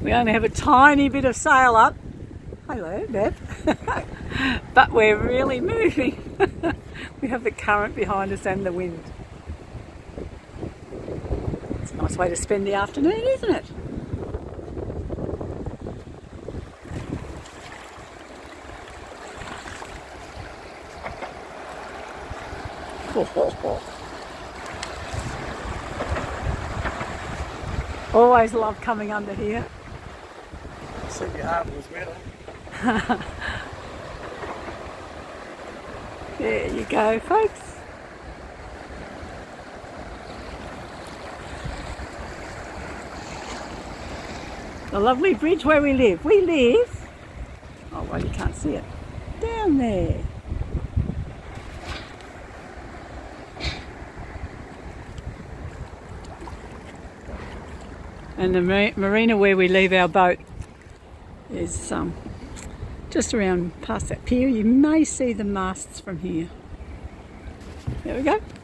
We only have a tiny bit of sail up. Hello, Bev. But we're really moving. We have the current behind us and the wind. It's a nice way to spend the afternoon, isn't it? Always love coming under here. Said your heart was better. There you go, folks. The lovely bridge where we live. We live, oh well, you can't see it, down there. And the marina where we leave our boat is just around past that pier. You may see the masts from here. There we go.